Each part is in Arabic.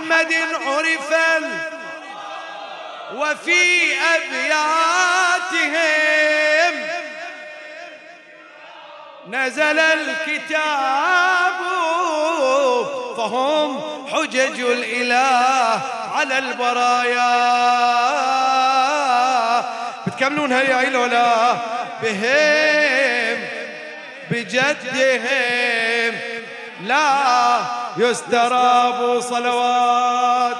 محمد عرف وفي أبياتهم نزل الكتاب فهم حجج الإله على البرايا. بتكملونها يا إلولا بهم بجدهم لا يستراب صلوات.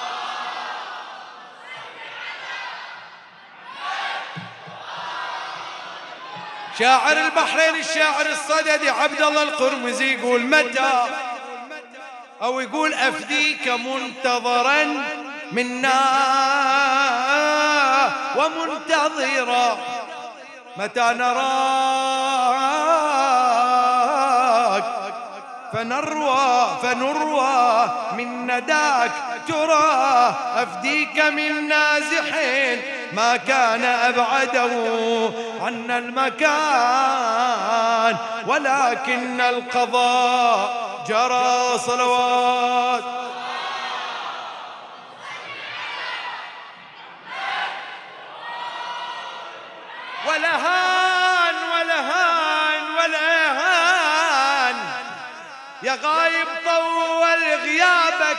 شاعر البحرين الشاعر الصددي عبد الله القرمزي يقول متى أو يقول أفديك منتظرا منا ومنتظرا متى نراك فنروى من نداك ترى أفديك من نازحين ما كان أبعده عنا المكان ولكن القضاء جرى صلوات. ولهان ولهان ولهان يا غايب طول غيابك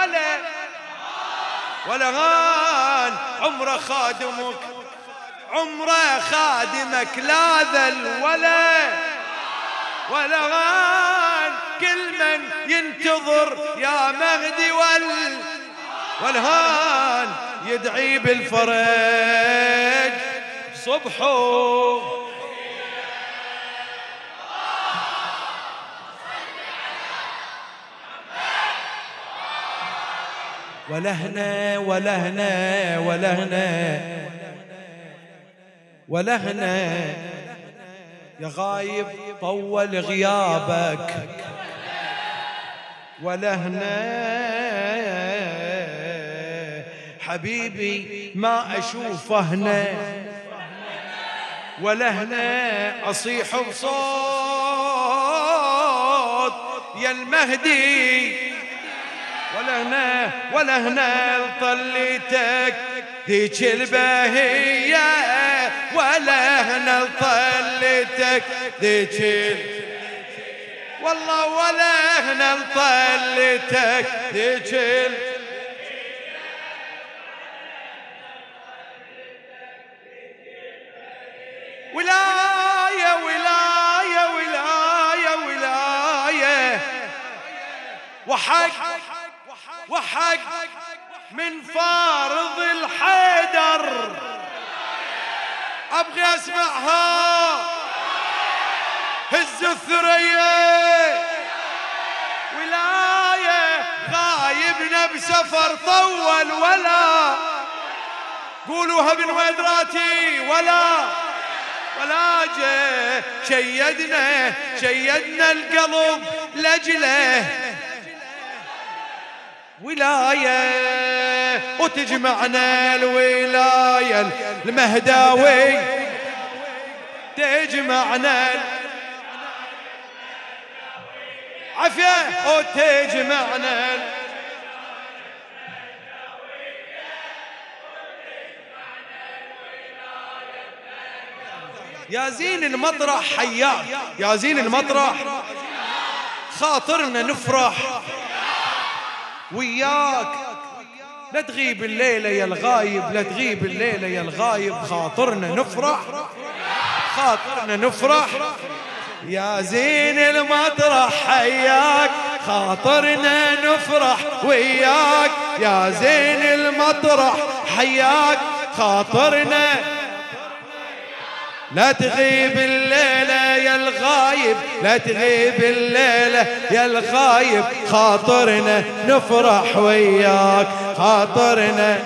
ولهان عمره خادمك لا ذل ولهان كل من ينتظر يا مهدي والهان يدعي بالفرج صبحه. ولهنا ولهنا ولهنا ولهنا يا غايب طول غيابك ولهنا حبيبي ما أشوفه هنا ولهنا أصيح بصوت يا المهدي ولهنا طليتك ذيك البهية ولهنا طليتك ذيك والله ولهنا طليتك ذيك ولاية ولاية ولاية ولاية وحق من فارض الحيدر أبغي أسمعها هز الثريا. ولاية غايبنا بسفر طول ولا قولوها بن ودراتي ولا شيدنا القلب لجله ولاية وتجمعنا الولاية المهداوي تجمعنا عفية وتجمعنا يا زين المطرح حياك يا زين المطرح خاطرنا نفرح وياك لا تغيب الليلة يا الغايب لا تغيب الليلة يا الغايب خاطرنا نفرح يا زين المطرح حياك خاطرنا نفرح وياك يا زين المطرح حياك خاطرنا لا تغيب الليلة يا الغايب لا تغيب الليلة يا الغايب خاطرنا نفرح وياك خاطرنا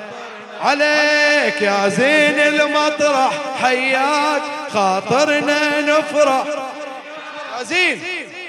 عليك يا زين المطرح حياك خاطرنا نفرح يا زين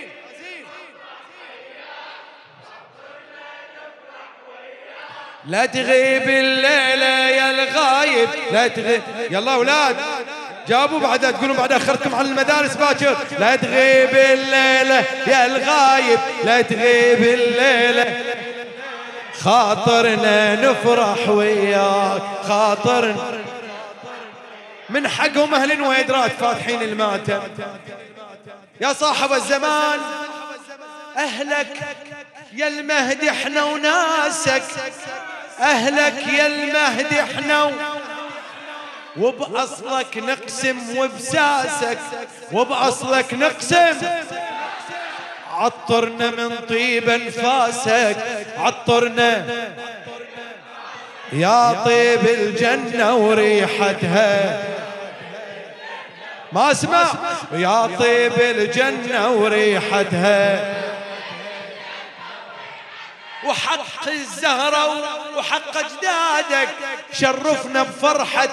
لا تغيب الليلة يا الغايب لا تغيب يلا أولاد جابوا بعدها تقولون بعد أخرتكم عن المدارس باكر لا تغيب الليلة يا الغايب لا تغيب الليلة خاطرنا نفرح وياك، خاطرنا من حقهم أهل الويدرات فاتحين الماتم. يا صاحب الزمان أهلك يا المهدي احنا وناسك، أهلك يا المهدي احنا وبأصلك نقسم وبساسك، وبأصلك نقسم. عطرنا من طيب انفاسك، عطرنا يا طيب الجنة وريحتها. ما اسمع، يا طيب الجنة وريحتها، وحق الزهرة وحق أجدادك شرفنا بفرحة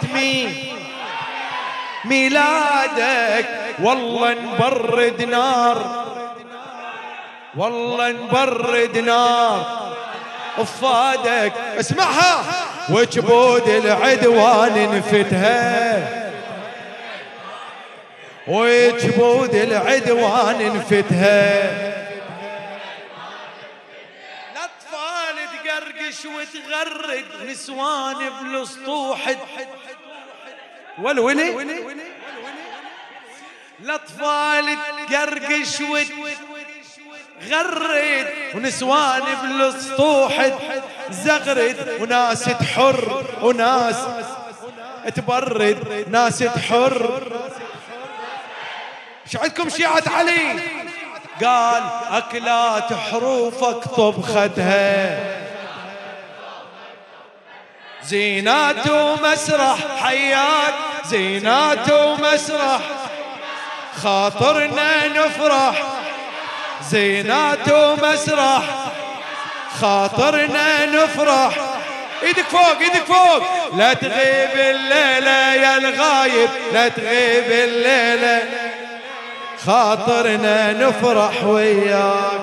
ميلادك. والله نبرد نار، والله نبرد نار أفادك. اسمعها، وجبود العدوان نفتها، وجبود العدوان نفتها. الأطفال تقرقش وتغرد، نسوان بالسطوح والولي. الأطفال تقرقش غرد، ونسوان بالسطوح زغرد، وناس تحر وناس تبرد، ناس تحر. ايش عندكم شيعة علي؟ قال أكلات حروفك طبختها، زينات ومسرح حياك، زينات ومسرح خاطرنا نفرح، زينات ومسرح خاطرنا نفرح. ايدك فوق، ايدك فوق. لا تغيب الليلة يا الغايب، لا تغيب الليلة، خاطرنا نفرح وياك.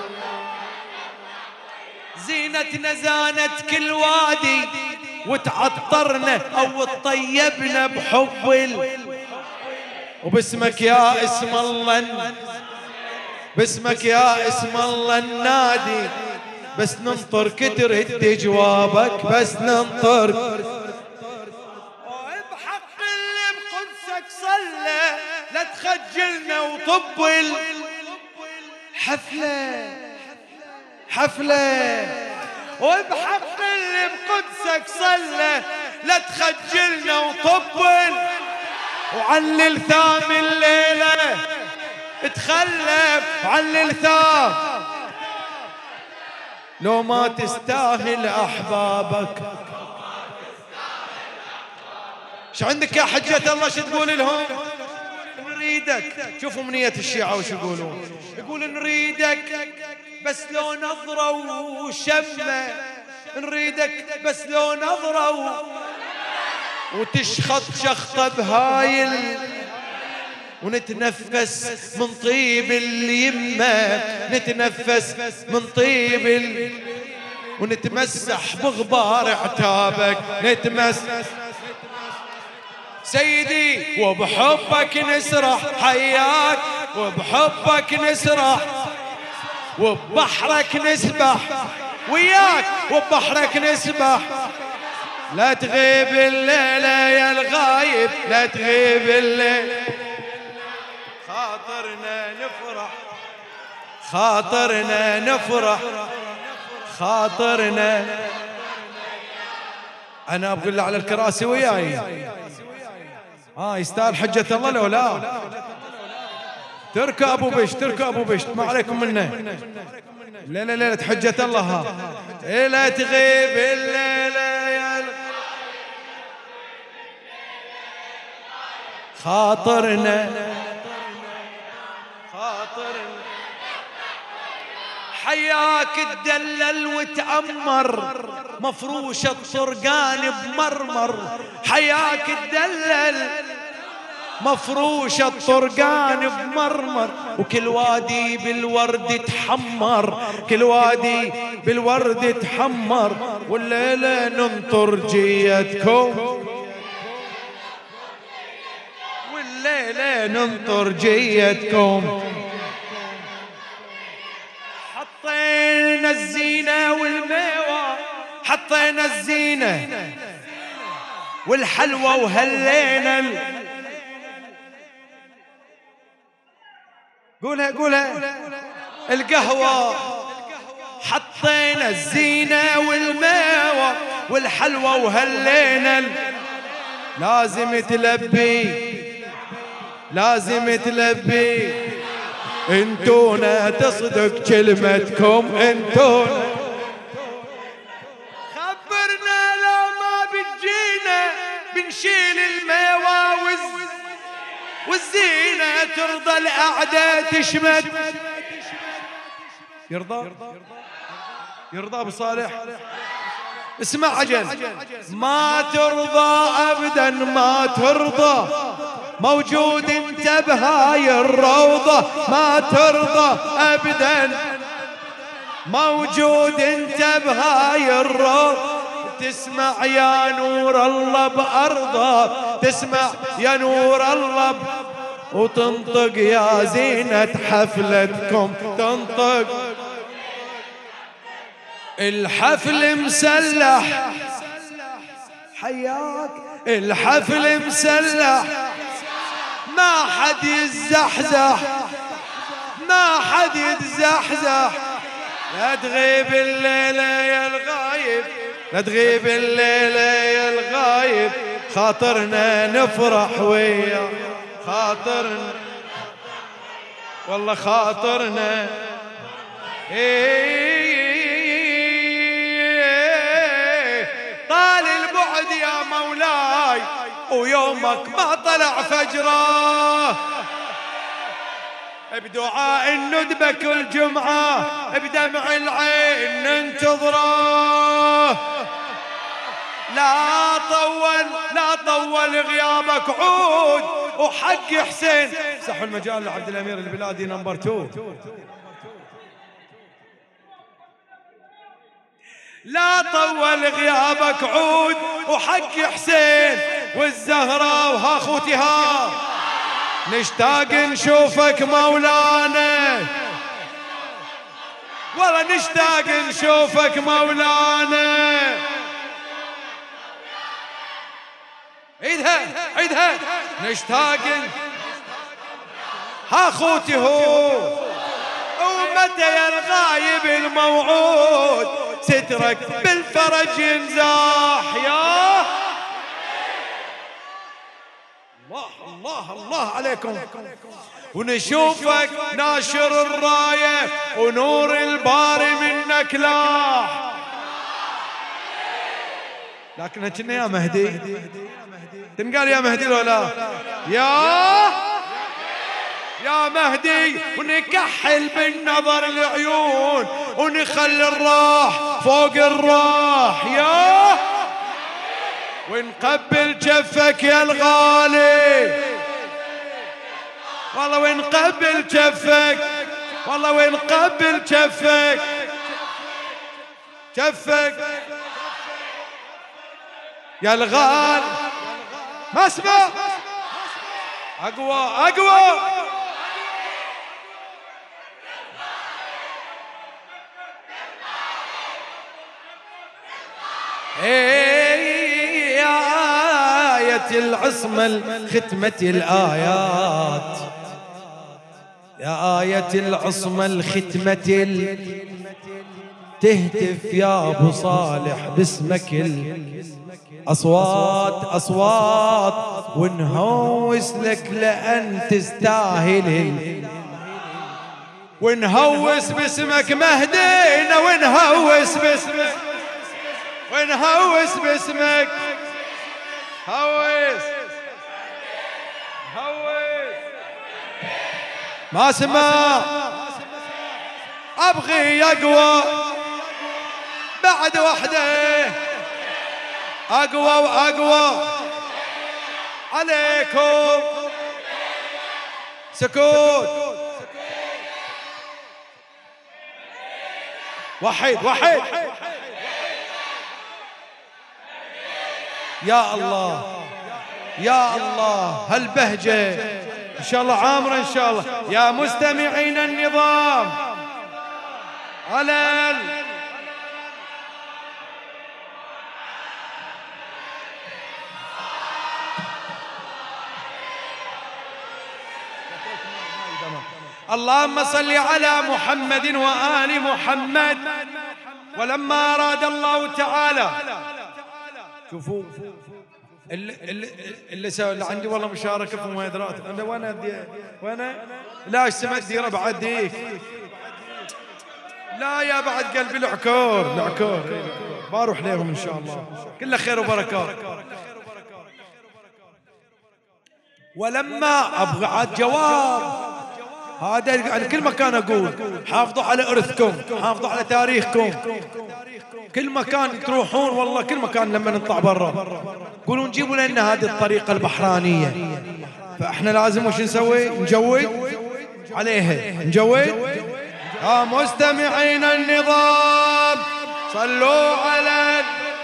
زينتنا زانت كل وادي، وتعطرنا او تطيبنا بحب وباسمك يا اسم الله، باسمك يا اسم الله النادي. بس ننطر كتر هدي جوابك، بس ننطر. بحق اللي بقدسك صلى، لا تخجلنا وطب الحفلة حفلة. وبحق اللي بقدسك صلى، لا تخجلنا وطب وعلل ثام الليلة تخلف، علل ثام. لو ما تستاهل أحبابك. شو عندك يا حجة الله؟ شو تقول لهم؟ نريدك. شوفوا منية الشيعة وش يقولون. يقول نريدك بس لو نظرة وشمة، نريدك بس لو نظرة وتشخط شخطة بهايل، ونتنفس من طيب اليمة، نتنفس من طيب ونتمسح بغبار عتابك، نتمسح سيدي. وبحبك نسرح حياك، وبحبك نسرح، وببحرك نسبح وياك، وببحرك نسبح. لا تغيب الليلة يا الغايب، لا تغيب الليلة، خاطرنا نفرح، خاطرنا نفرح، خاطرنا. أنا أقول له على الكراسي وياي. يستاهل حجة الله لو لا؟ تركوا أبو بشت، تركوا أبو بشت، ما عليكم منه. لا لا لا حجة الله. ها لا تغيب الليلة يا خاطرنا، خاطرنا. حياك تدلل وتأمر، مفروشة طرقان بمرمر. حياك تدلل مفروشة طرقان بمرمر، وكل وادي بالورد تحمر، كل وادي بالورد تحمر. والليلة ننطر جيتكم، والليلة ننطر جيتكم. حطينا الزينة والميوة حطينا الزينة والحلوى وهلينا قولها قولها القهوة. حطينا الزينة والماوى والحلوى وهلينا لازم تلبي لازم تلبي انتونا تصدق كلمتكم انتونا. خبرنا لو ما بتجينا بنشيل الميوى والزينة ترضى الأعداء تشمت. يرضى يرضى أبو صالح اسمع عجل. ما ترضى أبدا ما ترضى موجود انت بهاي الروضة. ما ترضى أبدا موجود انت بهاي الروضة. تسمع يا نور الله بأرضه تسمع يا نور الله وتنطق يا زينة حفلتكم تنطق. الحفل مسلح حياك الحفل مسلح ما حد يتزحزح ما حد يتزحزح. لا تغيب الليلة يا الغايب لا تغيب الليلة يا الغايب خاطرنا نفرح ويا خاطرنا والله خاطرنا. طال البعد يا مولاي ويومك ما طلع فجره. بدعاء الندبة كل جمعة بدمع العين ننتظره. لا طول غيابك عود وحق حسين. سحوا المجال لعبد الأمير البلادي نمبر 2. لا طول غيابك عود وحق حسين والزهراء وها خوتها نشتاق نشوفك مولانا والله نشتاق نشوفك مولانا. عيدها عيدها نشتاق ها خوتي هو ومتى يا الغايب الموعود سترك بالفرج ينزاح. يا الله الله عليكم ونشوفك ناشر الراية ونور الباري منك لاح. لكن كنا يا مهدي تنقال يا مهدي لو لا يا مهدي ونكحل بالنظر العيون ونخلي الراح فوق الراح يا ونقبل جفك يا الغالي والله ونقبل جفك والله ونقبل جفك جفك يا الغالي. ما اسمع اقوى اقوى يا آية العصمة ختمة الآيات يا آية العصمة الختمة تهتف يا أبو صالح باسمك أصوات أصوات ونهوس لك لأن تستاهل ونهوس باسمك مهدينا ونهوس باسمك ونهوس باسمك هوس هوس ما سمع أبغي أقوى بعد وحده أقوى وأقوى عليكم سكوت وحيد وحيد يا الله يا الله هالبهجة إن شاء الله عامرة إن شاء الله. يا مستمعين النظام على اللهم صل على محمد وآل محمد. ولما أراد الله تعالى، شوفوا اللي عندي والله مشاركة في مهدرات. أنا وأنا لا سمعت ديرة بعد ديك، لا يا بعد قلبي العكور بروح لهم إن شاء الله، كله خير وبركات. ولما أبغى عاد جواب، هذا يعني كل مكان أقول حافظوا على إرثكم، حافظوا على تاريخكم. كل مكان تروحون والله، كل مكان لما نطلع برا قولون جيبوا لنا هذه الطريقة البحرانية. فإحنا لازم وش نسوي؟ نجود عليها، نجود. مستمعين النظام صلوا على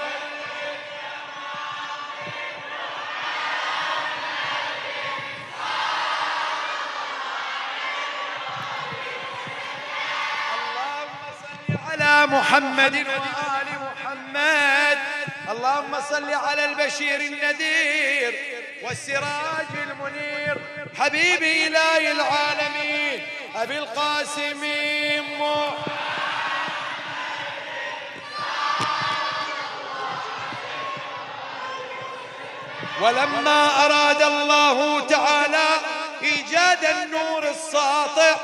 محمد وآل محمد. اللهم صل على البشير النذير والسراج المنير حبيب إله العالمين أبي القاسم ولما أراد الله تعالى إيجاد النور الساطع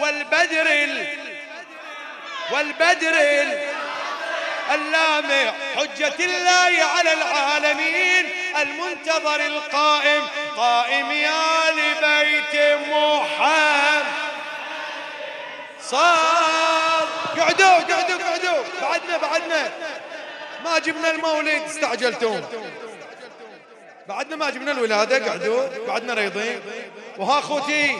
والبدر اللامع حجة الله على العالمين المنتظر القائم قائم يا لبيت محمد. صار قعدوا بعدنا ما جبنا المولد، استعجلتم. بعدنا ما جبنا الولادة، قعدوا بعدنا ريضين. وها أخوتي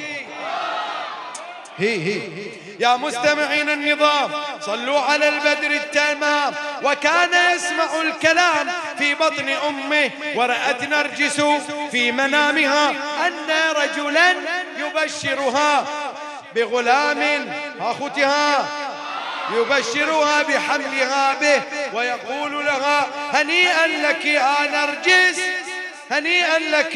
هي يا مستمعين النظام صلوا على البدر التمام. وكان يسمع الكلام في بطن أمه، ورأت نرجس في منامها أن رجلا يبشرها بغلام، أخوتها يبشرها بحملها به ويقول لها هنيئا لك يا نرجس، هنيئا لك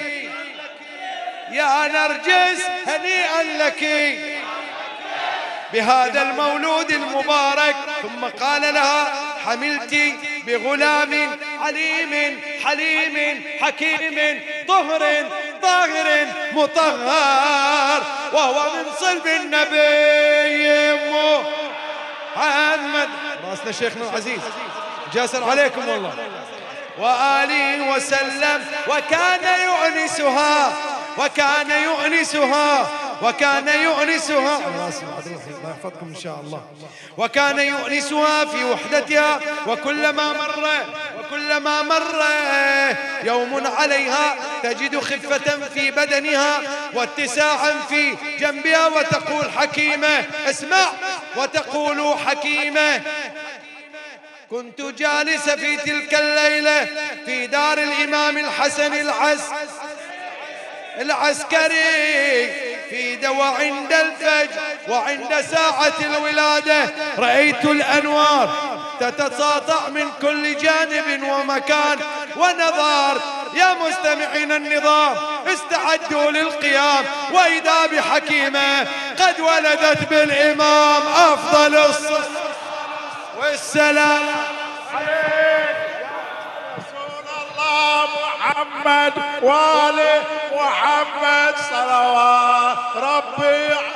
يا نرجس، هنيئا لك بهذا المولود المبارك. ثم قال لها حملت بغلام عليم حليم حكيم طهر طاهر مطهر وهو من صلب النبي محمد. راسنا شيخنا العزيز جاسر عليكم والله وآله وسلم. وكان يؤنسها الله يحفظكم إن شاء الله. وكان يؤنسها في وحدتها، وكلما مر يوم عليها تجد خفة في بدنها واتساعا في جنبها، وتقول حكيمة، اسمع، وتقول حكيمة كنت جالسة في تلك الليلة في دار الإمام الحسن العسكري وعند الفجر وعند ساعة الولادة رأيت الأنوار تتساطع من كل جانب ومكان ونظار. يا مستمعين النظام استعدوا للقيام، وإذا بحكيمة قد ولدت بالإمام أفضل الصلاة والسلام عليك يا رسول الله محمد وآل محمد صلوات ربي